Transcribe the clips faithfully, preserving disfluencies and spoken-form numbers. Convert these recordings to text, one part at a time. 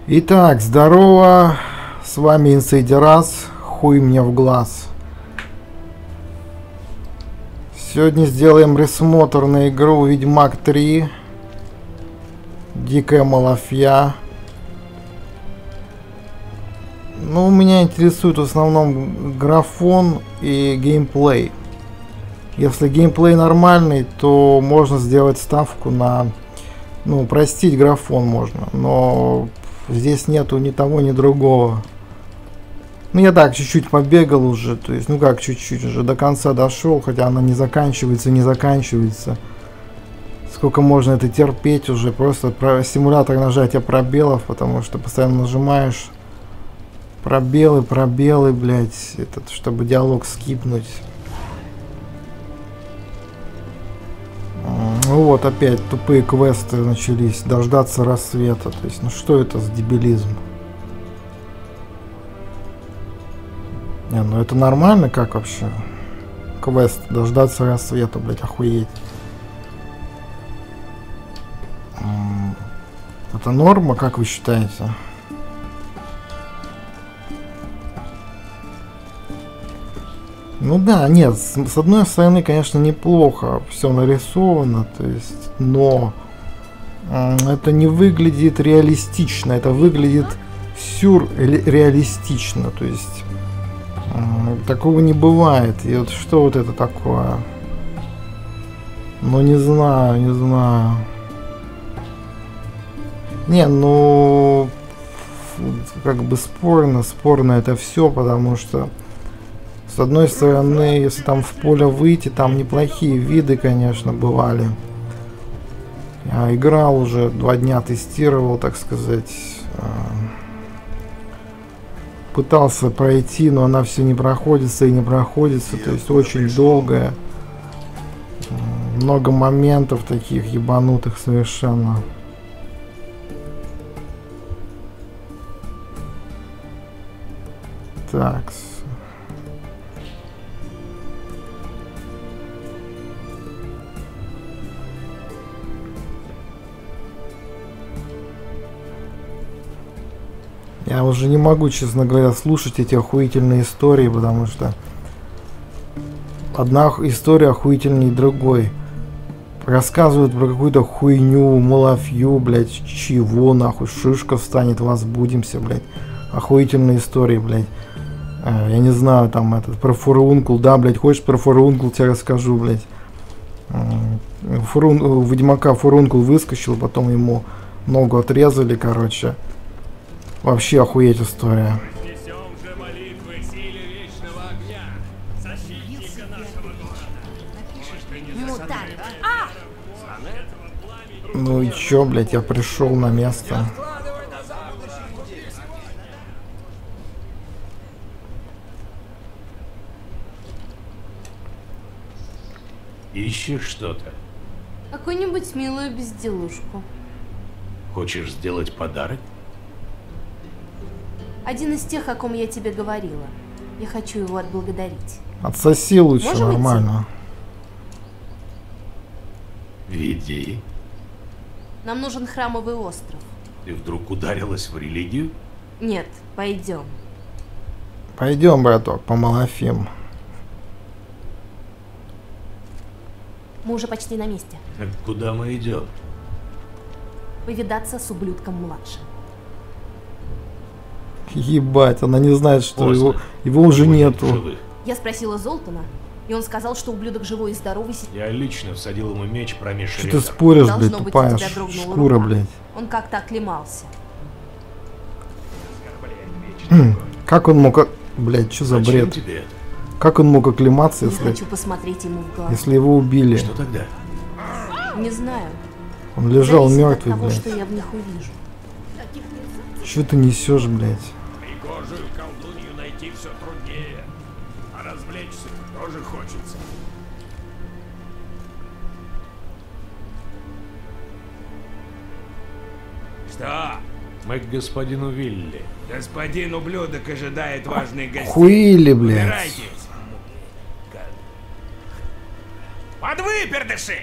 Итак, здорово, с вами Инсайдерас, хуй мне в глаз. Сегодня сделаем ресмотр на игру Ведьмак три, Дикая Малафья. Ну, меня интересует в основном графон и геймплей. Если геймплей нормальный, то можно сделать ставку на... Ну, простить графон можно, но здесь нету ни того, ни другого. Ну, я так чуть-чуть побегал уже, то есть, ну как чуть-чуть, уже до конца дошел, хотя она не заканчивается, не заканчивается. Сколько можно это терпеть уже, просто про симулятор нажатия пробелов, потому что постоянно нажимаешь пробелы, пробелы, блять, этот, чтобы диалог скипнуть. Ну вот опять тупые квесты начались, дождаться рассвета, то есть, ну что это за дебилизм? Не, ну это нормально, как вообще? Квест, дождаться рассвета, блять, охуеть. Это норма, как вы считаете? Ну да, нет, с, с одной стороны, конечно, неплохо все нарисовано, то есть, но э, это не выглядит реалистично, это выглядит сюрреалистично, то есть э, такого не бывает. И вот что вот это такое? Ну не знаю, не знаю. Не, ну как бы спорно, спорно это все, потому что с одной стороны, если там в поле выйти, там неплохие виды, конечно, бывали. Я играл уже, два дня тестировал, так сказать. Пытался пройти, но она все не проходится и не проходится, то есть очень долгая. Много моментов таких ебанутых совершенно. Так. Я уже не могу, честно говоря, слушать эти охуительные истории, потому что одна история охуительнее другой. Рассказывают про какую-то хуйню, малафью, блядь, чего нахуй, шишка встанет, возбудимся, блядь. Охуительные истории, блядь. А, я не знаю, там этот, про фурункул, да, блядь, хочешь про фурункул, тебе расскажу, блядь. Фурун, у Ведьмака фурункул выскочил, потом ему ногу отрезали, короче. Вообще охуеть история. Ну и чё, блядь, я пришел на место. Ищешь что-то? Какую-нибудь милую безделушку. Хочешь сделать подарок? Один из тех, о ком я тебе говорила. Я хочу его отблагодарить. Отсоси лучше, можем нормально. Веди. Нам нужен храмовый остров. Ты вдруг ударилась в религию? Нет, пойдем. Пойдем, браток, по Малафим. Мы уже почти на месте. Так куда мы идем? Повидаться с ублюдком младшим. Ебать, она не знает, что Поздно. его, его уже Будет нету. живых. Я спросила Золтана, и он сказал, что ублюдок живой и здоровый. Я лично всадил ему меч промеж Что ты ребер. споришь, Должно блядь, быть, тупая у тебя дрогнула шкура, рука. блядь. Он как-то оклемался. Хм, как он мог... Блядь, что за Зачем бред? тебе это? Как он мог оклематься, Я если, хочу посмотреть ему в глаза. если его убили? Что тогда? Не знаю. Он лежал Зависит мертвый, от того, блядь. что я в них увижу. Что ты несешь, блядь? Пригожую колдунью найти все труднее, а развлечься тоже хочется. Что? Мы к господину Вилли. Господин ублюдок ожидает важных гостей. Хуили, блядь. Убирайтесь. Подвыпердыши!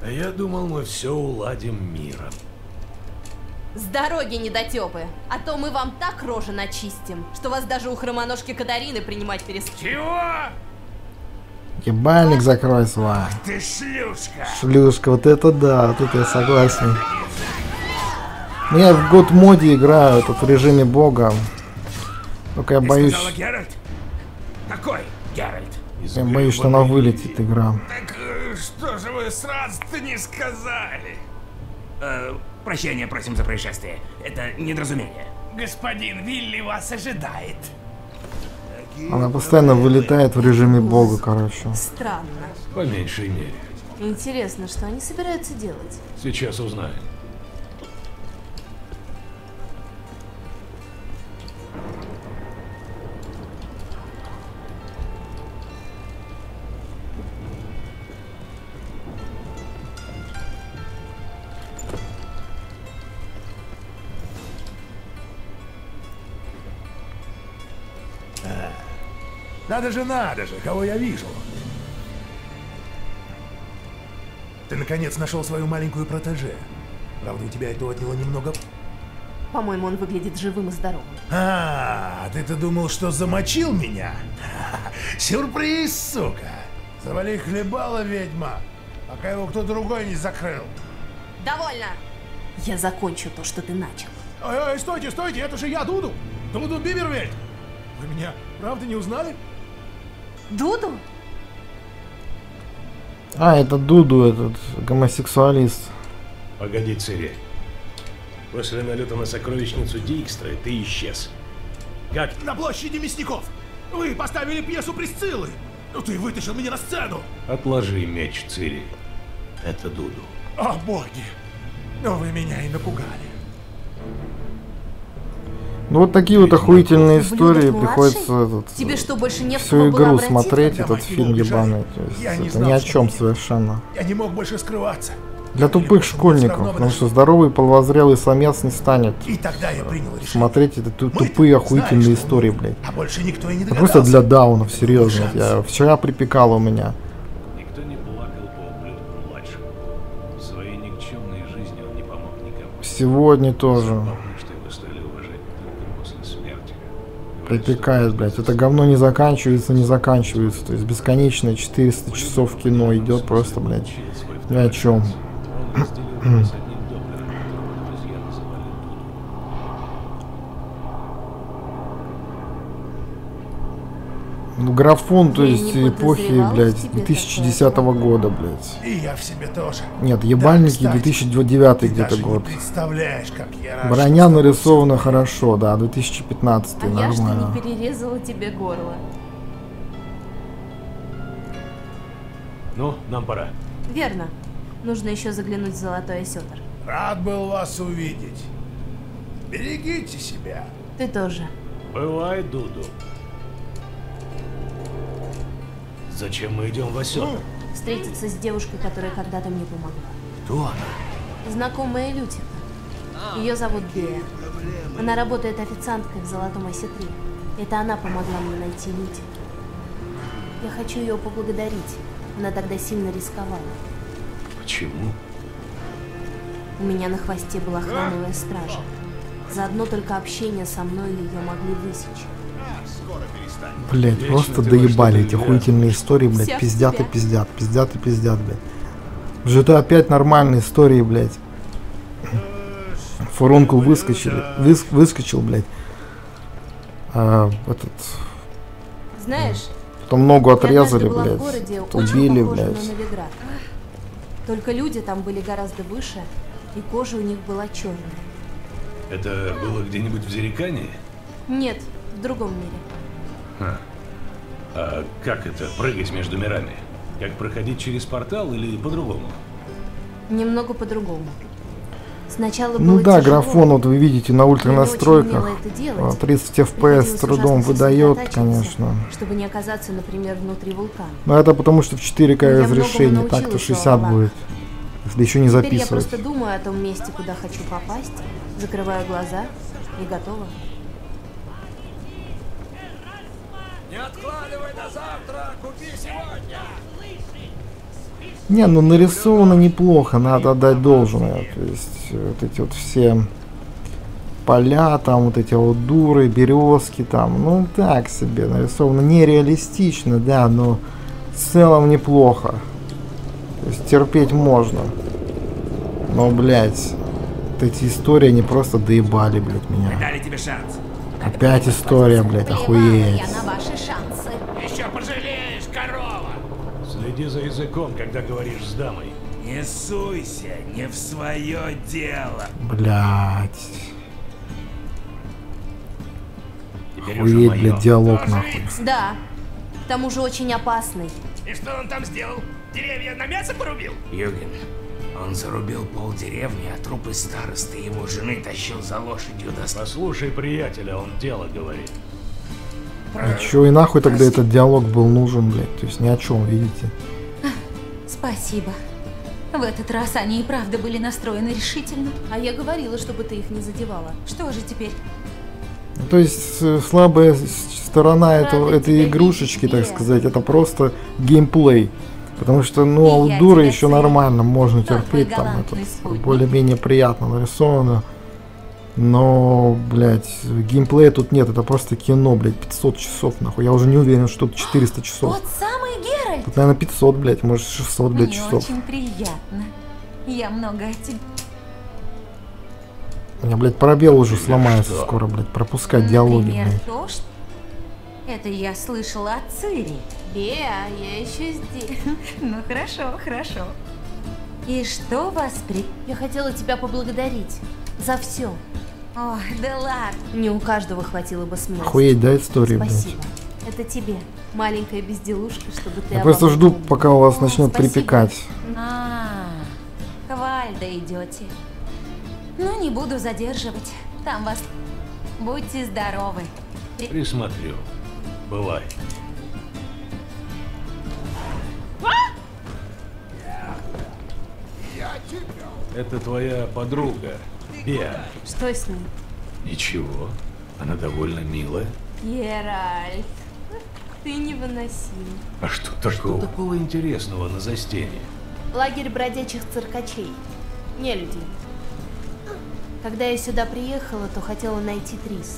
А я думал, мы все уладим миром. С дороги, недотепы, а то мы вам так рожи начистим, что вас даже у хромоножки Катарины принимать перестанут. Чего? Ебальник закрой свой. Ты шлюшка. Шлюшка, вот это да, тут я согласен. Ну, я в год моде играю, тут в режиме бога. Только я Ты боюсь, сказала Геральт? Какой Геральт? я боюсь, что она вылетит, игра. Так э, что же вы сразу-то не сказали? Э, прощения просим за происшествие. Это недоразумение. Господин Вилли вас ожидает. Она постоянно вылетает в режиме бога, короче. Странно. По меньшей мере. Интересно, что они собираются делать? Сейчас узнаем. Надо же, надо же, кого я вижу. Ты наконец нашел свою маленькую протеже. Правда, у тебя этого отняло немного. По-моему, он выглядит живым и здоровым. А, ты-то думал, что замочил меня? Сюрприз, сука! Завали хлебала, ведьма, пока его кто другой не закрыл. Довольно! Я закончу то, что ты начал. Ой, ой, стойте, стойте, это же я, Дуду! Дуду Бибервельд! Вы меня правда не узнали? Дуду? А, это Дуду, этот гомосексуалист. Погоди, Цири. После налета на сокровищницу Дикстра ты исчез. Как? На площади мясников! Вы поставили пьесу Присциллы! Ну ты вытащил меня на сцену! Отложи меч, Цири. Это Дуду. О, боги! Но вы меня и напугали. Ну вот такие вот охуительные истории, Ублюдок приходится младший? этот, Тебе что, больше не в всю кого было игру обратиться? смотреть, этот Давайте, фильм ну, убежали. ебаный. То есть Я не это знал, ни о что чем будет. совершенно. Я не мог больше скрываться. Для тупых школьников, потому что здоровый половозрелый самец не станет И тогда я принял решение. смотреть эти ту- Мы-то тупые знаем, охуительные что истории, умрем, блядь. А больше никто и не Это догадался. просто для даунов, серьезно. Шанс. Я вчера припекал у меня. Никто не плакал по ублюдку младшему. В своей никчемной жизни он не помог никому. Сегодня тоже Забавно, что его стали уважать только после смерти. Говорят, припекает, что блядь. Это говно не заканчивается, не заканчивается. То есть бесконечное четыреста часов кино идет просто, блядь. Ни о чем. он разделил нас одним доктором, которого друзья называли Дуду. Ну, графон, то Я есть не эпохи, подозревала в блядь, тебе две тысячи десятого года, блядь. И я в себе тоже. Нет, ебальники Да, кстати, две тысячи девятый Ты где-то даже год. не представляешь, как я рад, Броня что с тобой нарисована всё хорошо, да, две тысячи пятнадцатый, А я что, нормально. не перерезала тебе горло? Ну, нам пора. Верно. Нужно еще заглянуть в Золотой Осетр. Рад был вас увидеть. Берегите себя. Ты тоже. Бывай, Дуду. Зачем мы идем в Осетр? Встретиться с девушкой, которая когда-то мне помогла. Кто она? Знакомая Лютика. Ее зовут Бея. Она работает официанткой в Золотом Осетре. Это она помогла мне найти Лютика. Я хочу ее поблагодарить. Она тогда сильно рисковала. Почему? У меня на хвосте была храмовая стража. За одно только общение со мной ее могли высечь. Блять, Вечно просто ты во доебали что-то эти лезешь. охуительные истории, блядь, Всех пиздят и тебя. пиздят, пиздят и пиздят, блядь. В джи ти эй опять нормальные истории, блядь. Фурункул выскочили, выс- выскочил, блядь. А, этот, Знаешь, потом ногу я отрезали, однажды была в блядь. городе, Убили, очень похожем блядь. на Новиград. Только люди там были гораздо выше, и кожа у них была черная. Это было где-нибудь в Зерикане? Нет, в другом мире. А как это, прыгать между мирами? Как проходить через портал или по-другому? Немного по-другому. Сначала Ну было да, тяжело. графон, вот вы видите, на ультра Я не очень настройках умела это делать. а, тридцать эф пи эс с Приходилось трудом ужасно выдает, сосредотачиваться, конечно. чтобы не оказаться, например, внутри вулкана. Но это потому что в четыре ка Я многому разрешение, так-то научилась, шестьдесят Лала. будет. Если еще не Теперь я записывать. просто думаю о том месте, куда хочу попасть, закрываю глаза и готова. Не откладывай на завтра, купи сегодня. Не, ну нарисовано неплохо, надо отдать должное. То есть вот эти вот все поля, там вот эти вот дуры, березки, там, ну так себе нарисовано, нереалистично, да, но в целом неплохо. То есть терпеть можно. Но, блядь, вот эти истории, они просто доебали, блядь, меня. Мы дали тебе шанс. Опять история, блядь, охуеть. Я на ваши шансы. Еще пожалеешь, корова! Следи за языком, когда говоришь с дамой. Не суйся, не в свое дело. Блядь. Теперь уже Охуеть, моё. блядь, диалог Тоже нахуй. Икс? Да. К тому же очень опасный. И что он там сделал? Деревья на мясо порубил? Юген, он зарубил пол деревни, а трупы старосты и его жены тащил за лошадью до... Послушай приятеля, он дело говорит. А чё и нахуй тогда этот диалог был нужен, блядь? То есть ни о чем, видите? Спасибо. В этот раз они и правда были настроены решительно. А я говорила, чтобы ты их не задевала. Что же теперь? То есть э, слабая с- сторона этого, Правда, этой тебя игрушечки, видеть так нет. сказать, это просто геймплей. Потому что, ну, И а у я дуры тебя еще ценю. нормально, можно Кто твой терпеть, там галантный это спутник? более-менее приятно нарисовано. Но, блядь, геймплея тут нет, это просто кино, блядь, пятьсот часов, нахуй. Я уже не уверен, что тут четыреста часов. Вот самый Геральт. Тут, наверное, пятьсот, блядь, может шестьсот, блядь, Мне часов. очень приятно. Я много о тебе. У меня, блядь, пробел уже сломается что? скоро, блядь, пропускать диалоги, Например, блядь. то, что... Это я слышала от Цири. Беа, я еще здесь. Ну хорошо, хорошо. И что вас при... Я хотела тебя поблагодарить за все. Ох, да ладно. Не у каждого хватило бы смелости. Охуеть, да, история, блядь. Спасибо. Это тебе, маленькая безделушка, чтобы ты... Я обо просто мне жду, помнила. пока у вас О, начнет спасибо. припекать. А, к Вальдо идете. Ну, не буду задерживать. Там вас... Будьте здоровы. При- Присмотрю. Бывай. Это твоя подруга, Беа. Что с ней? Ничего, она довольно милая. Геральт, ты невыносим. А что такого? Что такого интересного на застенье? Лагерь бродячих циркачей. Не людей. Когда я сюда приехала, то хотела найти Трис.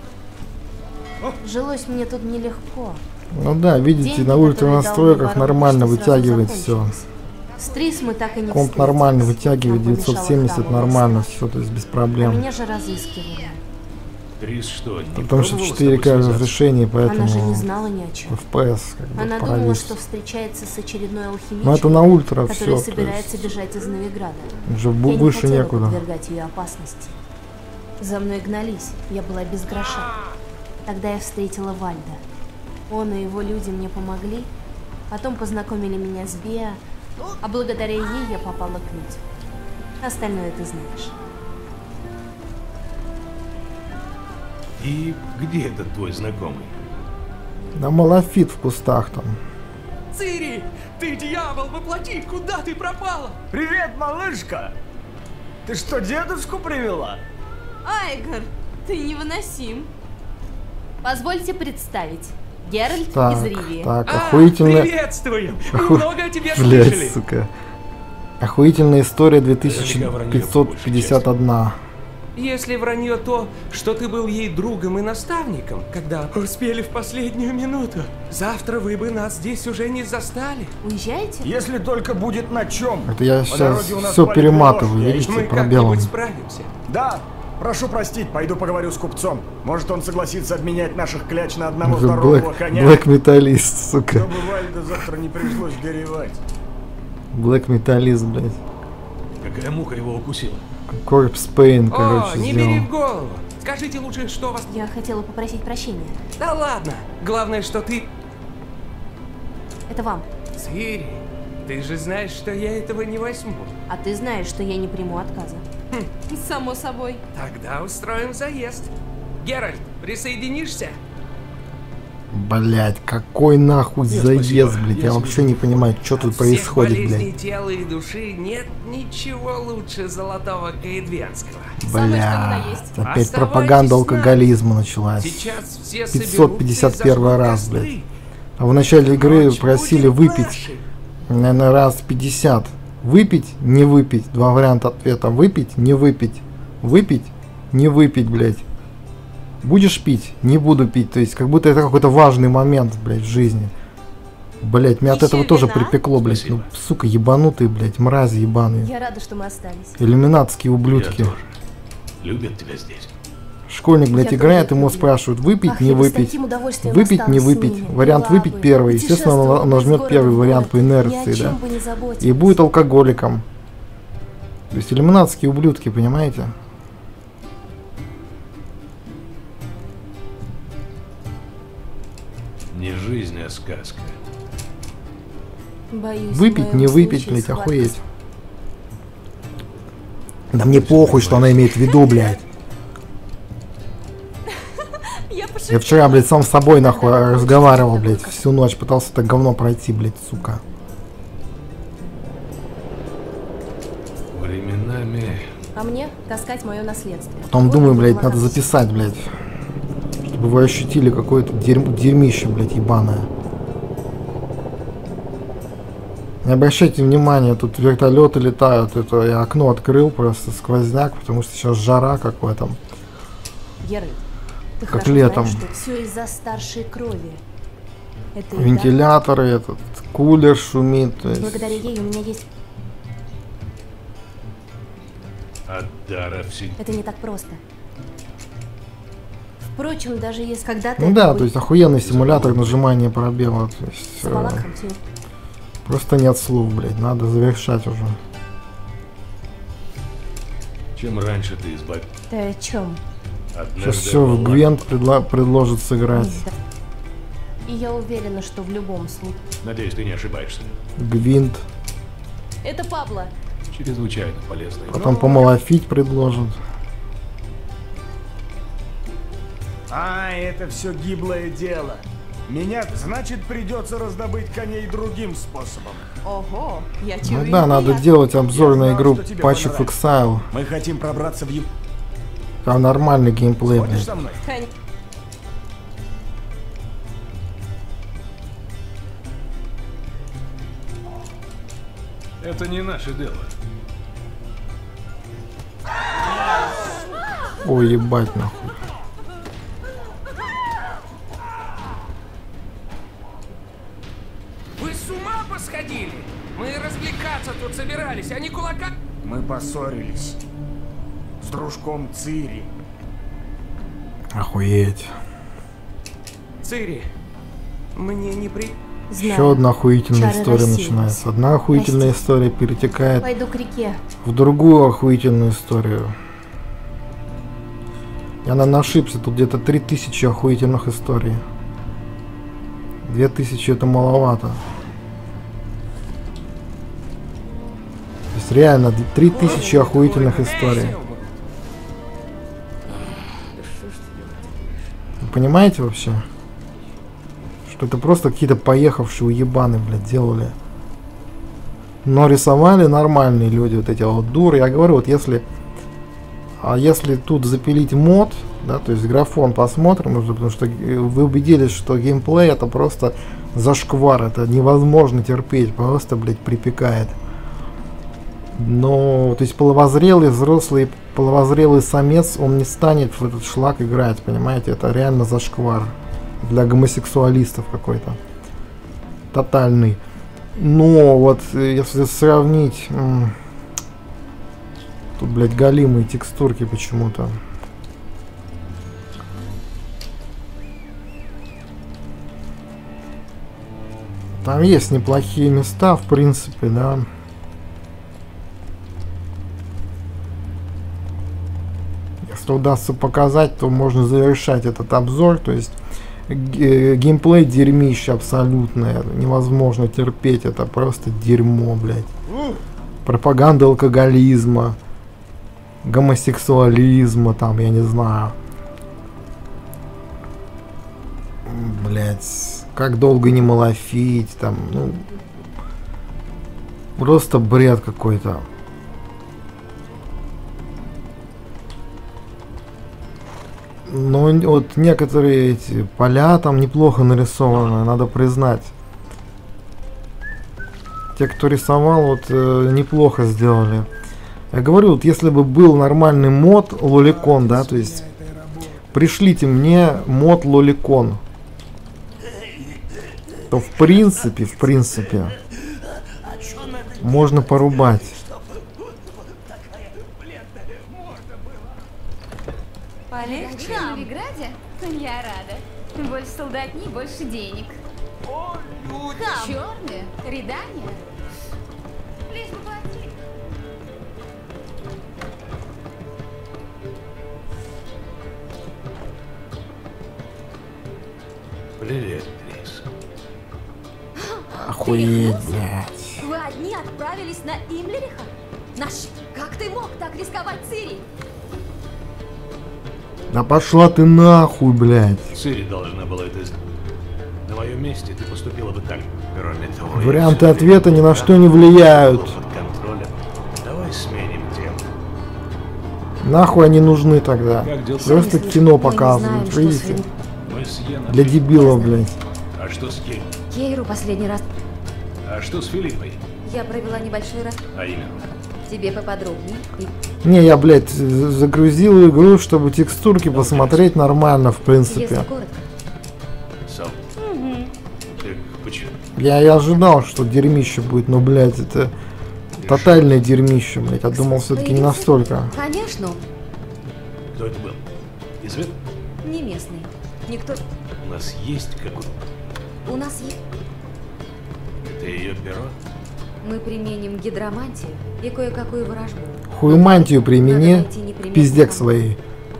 Жилось мне тут нелегко. Ну да, видите, Деньги, на ультра которые дал настройках мне нормально ворон, почти сразу вытягивает все. закончились. С Трис мы так и не Комп встретились. нормально вытягивает, Нам помешала девятьсот семьдесят храмовая нормально, связь. все, то есть без А проблем. меня же разыскивали. Трис что, не Потому что пробовала с четыре тобой ка связаться? разрешение, поэтому Она же не знала ни о чем. эф пи эс как бы Она думала, паралич. что встречается с очередной алхимичкой, Но это на ультра все, который то собирается есть бежать из Новиграда. уже Я бу- не выше хотела некуда. подвергать ее опасности. За мной гнались, я была без гроша. Тогда я встретила Вальда. Он и его люди мне помогли, потом познакомили меня с Беа, а благодаря ей я попала к людям. Остальное ты знаешь. И где этот твой знакомый? Да малафит в кустах там. Цири, ты дьявол воплоти, куда ты пропала? Привет, малышка! Ты что, дедушку привела? Айгор, ты невыносим. Позвольте представить. Геральт Так, из Ривии. так, А, охуительная... приветствуем! Мы Оху- много о тебе Блядь, слышали. сука. Охуительная история две тысячи Наверняка вранье пятьсот пятьдесят один. Если вранье то, что ты был ей другом и наставником, когда успели в последнюю минуту, завтра вы бы нас здесь уже не застали. Уезжаете? Если только будет на чем. Это я По сейчас дороге у нас все палит перематываю, ложь, видите, Мы пробелом. как-нибудь справимся. Да, прошу простить, пойду поговорю с купцом. Может, он согласится обменять наших кляч на одного Это здорового Блэк, коня. Блэк Металлист, сука. Чтобы Вальдо завтра не пришлось горевать. Блэк Металлист, блядь. Какая муха его укусила? Корпс Пейн, О, короче, не сделал. бери в голову. Скажите лучше, что вас... Я хотела попросить прощения. Да ладно. Главное, что ты... Это вам. Цири, ты же знаешь, что я этого не возьму. А ты знаешь, что я не приму отказа. Само собой. Тогда устроим заезд. Геральт, присоединишься? Блять, какой нахуй Нет, заезд, спасибо. блядь. Я Я себе вообще не понимаю, что От тут всех происходит, болезней блядь. тела и души нет ничего лучше золотого каэдвенского. Самое, что ни на Бля, есть. опять Оставайтесь пропаганда с нами. алкоголизма началась. Сейчас все пятьсот пятьдесят первый соберутся и раз, зажгут блядь. костры. А в начале игры Ночь просили будет выпить нашей. Наверное, раз пятьдесят. Выпить, не выпить. Два варианта ответа. Выпить, не выпить. Выпить, не выпить, блядь. Будешь пить? Не буду пить. То есть, как будто это какой-то важный момент, блядь, в жизни. Блядь, меня от этого тоже припекло, блядь. Ну, сука, ебанутые, блядь, мрази ебаные. Я рада, что мы остались. Иллюминатские ублюдки. Я тоже. Любят тебя здесь. Школьник, блядь, играет, ему спрашивают, выпить, Ах, не я бы с выпить. таким удовольствием Выпить, не осталась с выпить. ними. Вариант Была выпить бы. первый. Естественно, он, он Путешествовала нажмет из первый города в вариант по город. Ни о инерции, чем да. бы не заботилась. И будет алкоголиком. То есть иллюминатские ублюдки, понимаете? Не жизнь, а сказка. Боюсь, в Выпить, моем не выпить, случае блядь, схватка охуеть. Да мне похуй, что она имеет в виду, блядь. Я вчера, блядь, сам с собой, нахуй, разговаривал, блядь, всю ночь. Пытался это говно пройти, блядь, сука. Временами... А мне таскать мое наследство. Потом Вот думаю, это блядь, была надо надо. записать, блядь. Чтобы вы ощутили какое-то дерьм, дерьмище, блядь, ебаное. Не обращайте внимания, тут вертолеты летают. Это я окно открыл, просто сквозняк, потому что сейчас жара, как в этом. Геральт, ты Как хорошо летом. знаешь, что все из-за старшей крови. Это и Вентиляторы, этот кулер шумит. То да, есть... благодаря ей у меня есть... От дара всегда... Это не так просто. Впрочем, даже если когда-то... Ну это да, будет то есть охуенный симулятор нажимания пробела. То есть, с э, Валакхом всё. просто нет слов, блядь, надо завершать уже. Чем раньше ты избавишься... Ты о чем? Сейчас все в Гвент предла- предложит сыграть. И я уверена, что в любом случае... Надеюсь, ты не ошибаешься. Гвинт. Это Пабло. Чрезвычайно полезно. Потом помолофить предложат. А, это все гиблое дело. Меня, значит, придется раздобыть коней другим способом. Ого, я Ну чую. да, надо делать обзор Я на знал, игру что тебе Patch of понравится. Exile. Мы хотим пробраться в Ю... Там нормальный геймплей, Ходишь блядь. со мной? Конечно. Это не наше дело. Ой, ебать, нахуй. Вы с ума посходили? Мы развлекаться тут собирались, а не кулака... Мы поссорились. С дружком Цири. Охуеть. Цири, мне не при... Знаю. Еще одна охуительная Чары история рассеялись. начинается. Одна охуительная Прости. история перетекает Пойду к реке. в другую охуительную историю. Я, наверное, ошибся. Тут где-то три тысячи охуительных историй. Две тысячи это маловато. То есть реально три тысячи охуительных историй. Вы понимаете вообще? Что это просто какие-то поехавшие уебаны, блядь, делали. Но рисовали нормальные люди, вот эти вот дуры. Я говорю, вот если... А если тут запилить мод, да, то есть графон посмотрим уже, потому что вы убедились, что геймплей это просто зашквар, это невозможно терпеть, просто, блядь, припекает. Но, то есть половозрелый, взрослый, половозрелый самец, он не станет в этот шлак играть, понимаете, это реально зашквар. Для гомосексуалистов какой-то. Тотальный. Но вот, если сравнить... М- тут, блядь, голимые текстурки почему-то. Там есть неплохие места, в принципе, да. Если удастся показать, то можно завершать этот обзор. То есть г- геймплей дерьмище абсолютное. Невозможно терпеть. Это просто дерьмо, блядь. Пропаганда алкоголизма, гомосексуализма, там, я не знаю. Блядь, как долго не малофить, там, ну, просто бред какой-то. Но вот некоторые эти поля там неплохо нарисованы, надо признать. те, кто рисовал, вот э, неплохо сделали. Я говорю, вот если бы был нормальный мод Лоликон, да, то есть пришлите мне мод Лоликон, то в принципе, в принципе, можно порубать. Полегче в Новиграде? Я рада. Больше солдатни, больше денег. Черные? Рядания? Лишь бы платили. Привет, Крис. Охуеть, блядь. Вы одни отправились на Имлериха? Наш... Как ты мог так рисковать Цири? Да пошла ты нахуй, блядь. Цири должна была это сделать. На моем месте ты поступила бы так. Кроме того, Варианты ответа ни на что не влияют. под контролем. Давай сменим тему. Нахуй они нужны тогда. Как дела? Просто кино показывают, видите? Мы с Йеном. Для дебилов, блядь. А что с Кейт? Кейру последний раз. А что с Филиппой? Я провела небольшой раз. А именно? Тебе поподробнее. И Не, я, блядь, загрузил игру, чтобы текстурки посмотреть нормально, в принципе. если коротко. Сам. Так почему? Я и ожидал, что дерьмище будет, но, блядь, это тотальное дерьмище, блядь. Я думал, все-таки не настолько. Конечно, Кто это был? Известно? не местный. Никто... У нас есть какой? У нас есть... Это ее перо? Мы применим гидромантию и кое-какую ворожбу. Хуемантию примени к пизде к своей.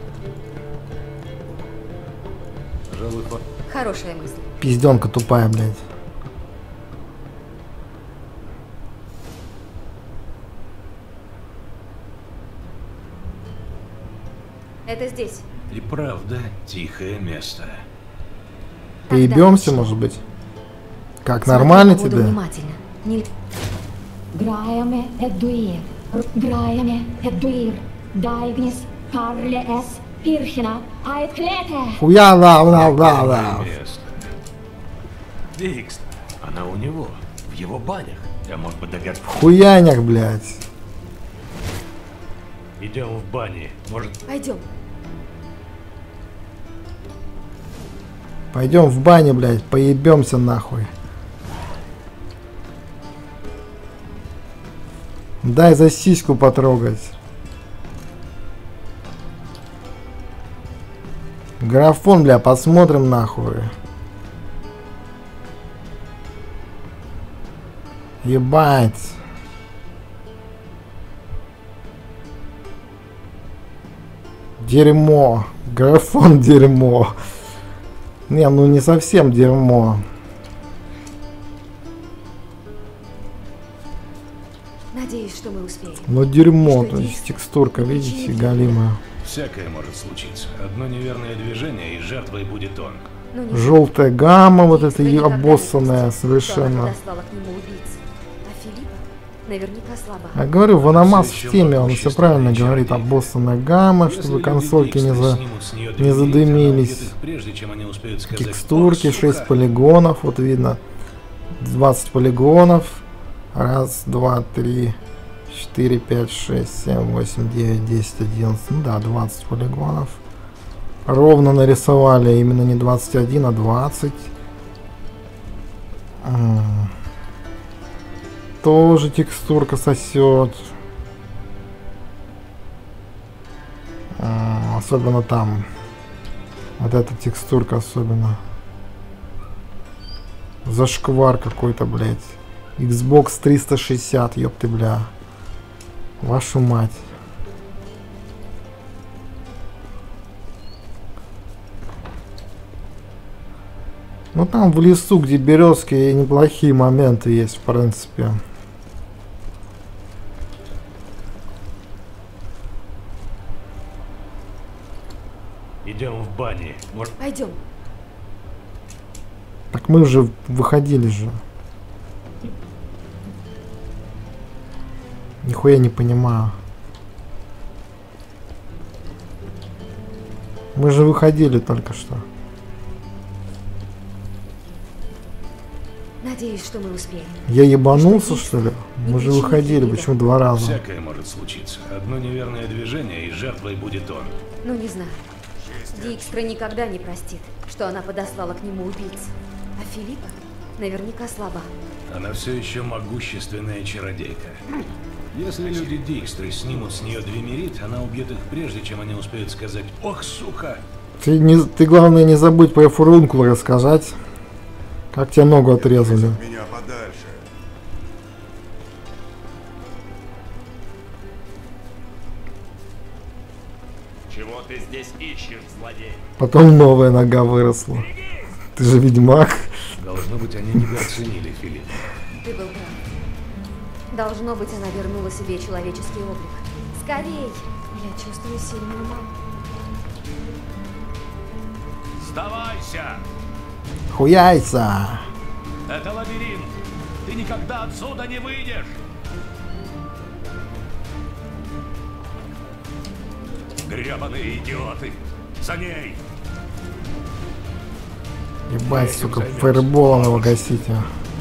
Пожалуй, по... Хорошая мысль. Пизденка тупая, блядь. Это здесь. И правда, тихое место. Поебемся, может быть? Как, Смотри нормально по поводу тебе? внимательно. Не... Grājame eduir, grājame eduir, daignis, karle es, pirhina, aitklete. Хуя, да, да, да, да. Место. Дикс. Она у него. В его банях. Я мог бы догадаться. Хуяняк, блядь. Идем в бане. Может, Пойдем. Пойдем в баню, блядь, поебемся нахуй. Дай за сиську потрогать. Графон, бля, посмотрим нахуй. Ебать. Дерьмо. Графон дерьмо. Не, ну не совсем дерьмо. Надеюсь, что мы успеем. Но дерьмо, Что то есть есть? текстурка, видите, галимая. всякое может случиться. Одно неверное движение, и жертвой будет он. Ну, не Желтая гамма, вот Дикс эта бы и никогда не обоссанная допустил, что она совершенно. подослала к нему убийц. А Филиппа наверняка слаба. Я говорю, Ванамас Всё в ещё теме, он могущественный все правильно человек. говорит, обоссанная гамма, Если чтобы люди консольки не, Дикса за... снимут с неё не дверь, задымились. она убьет их прежде, чем они успеют сказать: Текстурки, «Ох, шесть сука». полигонов, вот видно, двадцать полигонов. Раз, два, три, четыре, пять, шесть, семь, восемь, девять, десять, одиннадцать. Ну да, двадцать полигонов. Ровно нарисовали, именно не двадцать один, а двадцать. М. Тоже текстурка сосет. М, Особенно там. Вот эта текстурка особенно. Зашквар какой-то, блядь. Xbox триста шестьдесят, ёпты, бля. Вашу мать. Ну там в лесу, где березки, неплохие моменты есть, в принципе. Идем в бане. Может, Пойдем. Так мы же выходили же. Нихуя не понимаю. Мы же выходили только что. Надеюсь. Надеюсь, что мы успеем. Я ебанулся, что ли? Мы же выходили, почему два раза? Всякое может случиться. Одно неверное движение, и жертвой будет он. Ну, не знаю. Дикстра никогда не простит, что она подослала к нему убийц. А Филиппа наверняка слаба. Она все еще могущественная чародейка. Если люди Дикстры снимут с нее двемерит, она убьет их прежде, чем они успеют сказать «Ох, сука!». Ты, не, ты главное не забудь про фурункул рассказать. Как тебе ногу отрезали. Меня подальше. Чего ты здесь ищешь, злодей? Потом новая нога выросла. Ты же ведьмак. Должно быть, они недооценили Филиппа. Ты был прав. Должно быть, она вернула себе человеческий облик. Скорей! Я чувствую сильную маму. Сдавайся! Хуяйся! Это лабиринт! Ты никогда отсюда не выйдешь! Гребаные идиоты! За ней! Ебать, сука, фаерболом его гасите.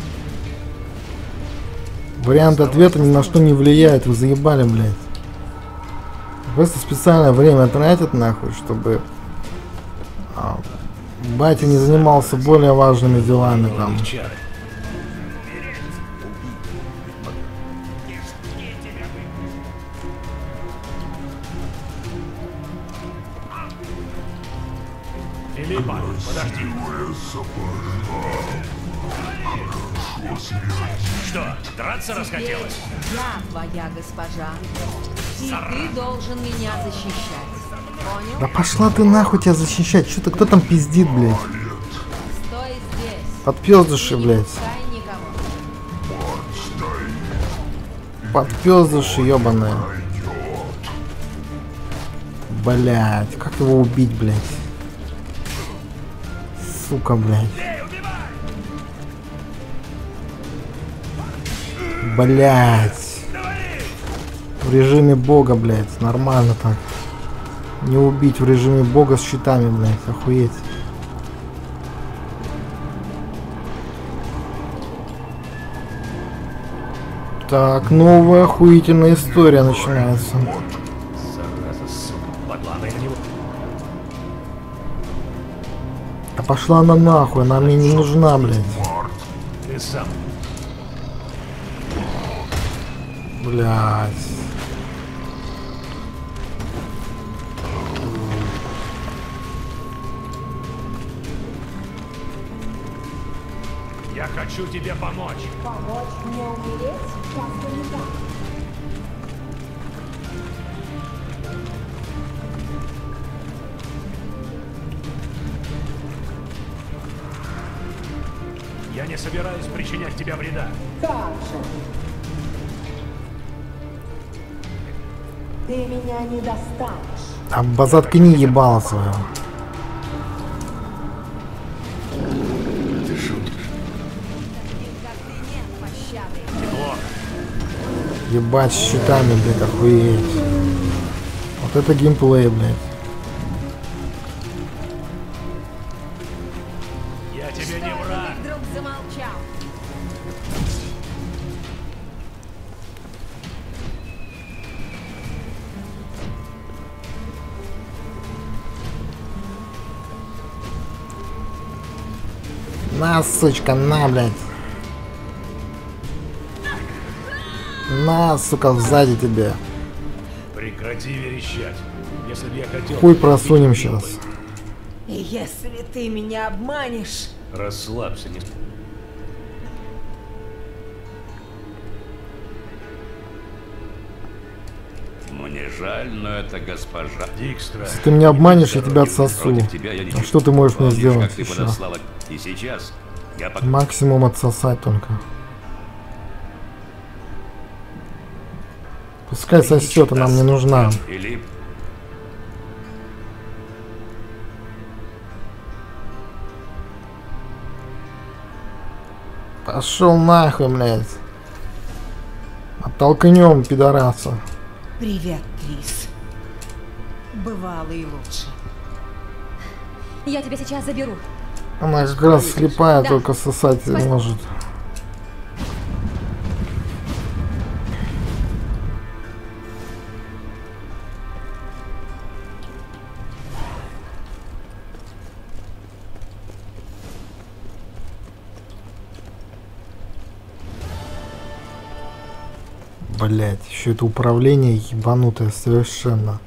Вариант ответа ни на что не влияет, вы заебали, блядь. Просто специальное время тратят, нахуй, чтобы а, батя не занимался более важными делами там. Филиппа, подожди. Что, драться расхотелось? Я твоя госпожа, и ты должен меня защищать. Понял? Да пошла ты нахуй тебя защищать. Что-то кто там пиздит, блядь? Стой здесь. Подпёздыши, блядь. Подпёздыши, ёбаные. Блядь, как его убить, блядь? Сука, блядь. Блядь. В режиме бога, блядь. Нормально так. Не убить в режиме бога с щитами, блядь. Охуеть. Так, новая охуительная история начинается. А пошла она нахуй, она мне не нужна, блядь. Ты сам. Блядь. Я хочу тебе помочь. Помочь мне умереть? Часто не так. Я не собираюсь причинять тебе вреда. Как же? Ты меня не достанешь. А заткни ебало свое. Ты шутишь? Ебать с щитами, блядь, охуеть. Вот это геймплей, блядь. Я тебе не враг. Ты вдруг замолчал. На, сучка, на, блядь. На, сука, сзади тебе. Прекрати верещать. Если бы я хотел... Хуй просунем сейчас. И если ты меня обманешь... Расслабься, не... Мне жаль, но это госпожа Дикстра. Если ты меня обманешь, я тебя отсосу. А что ты можешь мне сделать как ты еще? подослала. И сейчас я пок... Максимум отсосать только. Пускай сосет, она мне нужна. Филипп. Пошел нахуй, блядь. Оттолкнем, пидораса. Привет, Трис. Бывало и лучше. Я тебя сейчас заберу. Она как раз слепая, Да. только сосать Спасибо. может. Блять, еще это управление ебанутое совершенно.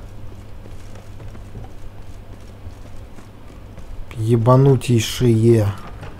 Ебанутейшие.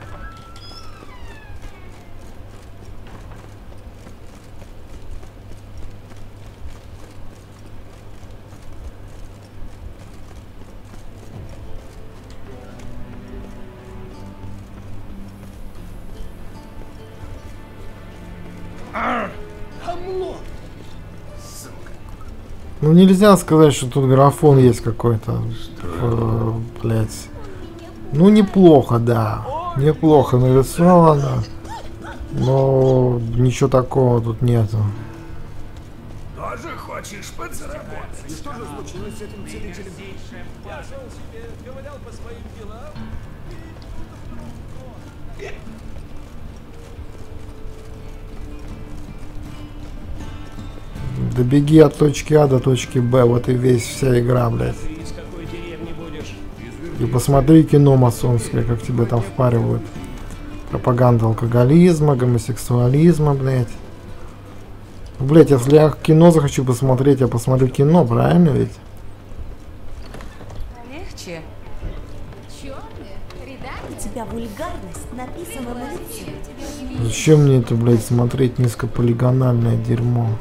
Ну нельзя сказать, что тут графон есть какой-то. Э, блять. Ну неплохо, да. Неплохо нарисовано. Но ничего такого тут нету. Тоже хочешь подзаработать? И что же случилось с этим целителем? Я шел себе, ковылял по своим делам. Добеги от точки А до точки Б. Вот и весь вся игра, блядь. Из какой деревни будешь? И посмотри кино масонское, как тебя там впаривают. Пропаганда алкоголизма, гомосексуализма, блядь. Блядь, если я кино захочу посмотреть, я посмотрю кино, правильно ведь? Легче. У тебя вульгарность написана на лице. Зачем мне это, блядь, смотреть низкополигональное дерьмо?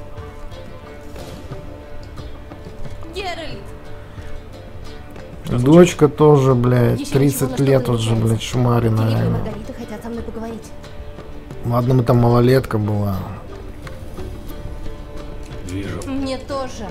Геральт! Дочка тоже, блядь, Еще тридцать ничего, лет на уже, что блядь, шмарина, Филипп и реально. Маргарита хотят со мной поговорить. Ладно, мы там малолетка была. Вижу. Мне тоже.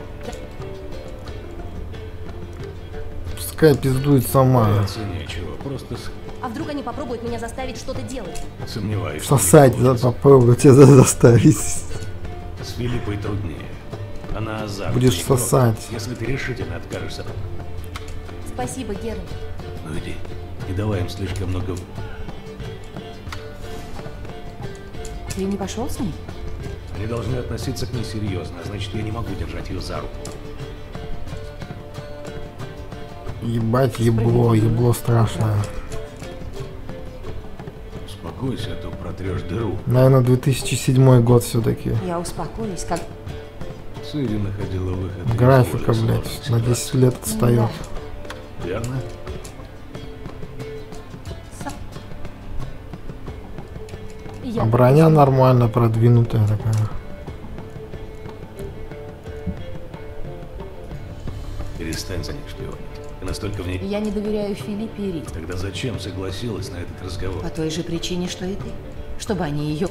Пускай пиздует сама. Бояться нечего, просто с- А вдруг они попробуют меня заставить что-то делать? сомневаюсь. что Сосать, не да, получится. попробуй тебя заставить. С Филиппой труднее. Она азартный Будешь игрок. сосать. Если ты решительно откажешься, Спасибо, Геральт. ну иди. Не давай им слишком много. Ты не пошел с ней? Они должны относиться к ней серьезно, а значит, я не могу держать ее за руку. Ебать, ебло, ебло страшное. Успокойся, а то протрешь дыру. Наверное, две тысячи седьмой год все-таки. Я успокоюсь, как... Цири находила выход. из Графика, поля блядь, сложности. на десять лет отстает. Верно? Я А броня нормально продвинутая такая. Перестань за них шпионить. Ты настолько в ней... Я не доверяю Филиппе и Рите. Тогда зачем согласилась на этот разговор? По той же причине, что и ты. Чтобы они ее...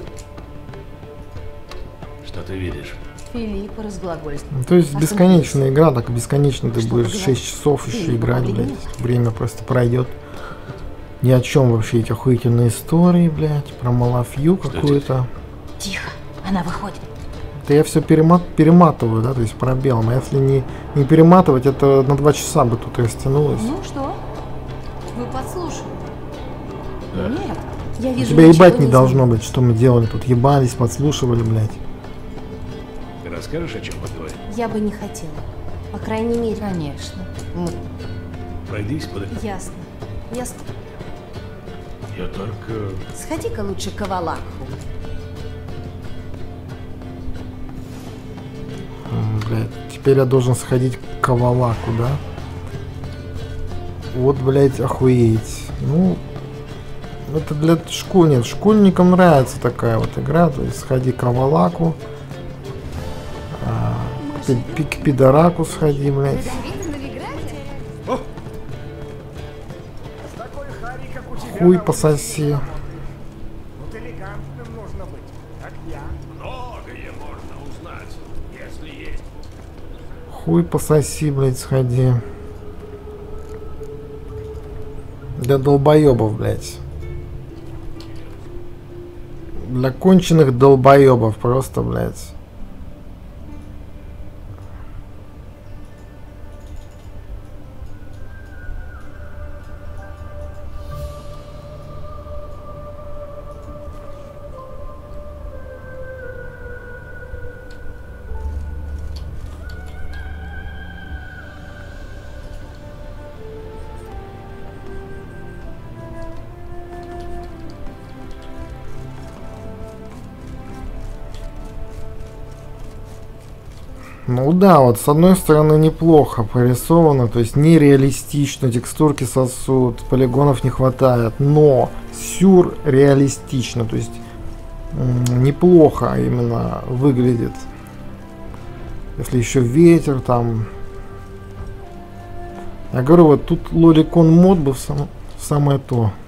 Что ты видишь? Филипп разглагольствовал. Ну, то есть А бесконечная игра, так бесконечно ты Что будешь поговорить? шесть часов еще Филипп, играть, помоги блядь. мне. Время просто пройдет. Ни о чем вообще эти охуительные истории, блядь, про Малафью какую-то. Тихо, она выходит. Это я все перемат, перематываю, да, то есть пробелом. А если не, не перематывать, это на два часа бы тут растянулось. Ну что? Вы подслушали. Нет. Я У вижу, тебя ничего ебать не не должно быть, что мы делали тут. Ебались, подслушивали, блядь. Ты расскажешь, о чем поговорим? Я бы не хотела. По крайней мере. Конечно. Мы... Пройдись под... Ясно. Ясно. Я только... Сходи-ка лучше к Авалаху. М, Блядь, теперь я должен сходить к Авалаку, да? Вот, блядь, охуеть. Ну, это для школ... Нет, школьникам нравится такая вот игра. То есть сходи к Авалаку. А, к, пи- к пидораку сходи, блядь. С такой хари, как у тебя, Хуй на пососи. улице вот элегантным нужно быть, как я. Многое можно узнать, если есть. Хуй пососи, блядь, сходи. Для долбоебов, блядь. Для конченых долбоебов просто, блядь. Ну да, вот с одной стороны неплохо порисовано, то есть нереалистично, текстурки сосут, полигонов не хватает, но сюрреалистично, то есть неплохо именно выглядит. Если еще ветер там. Я говорю, вот тут лоликон мод бы в, сам, в самое то.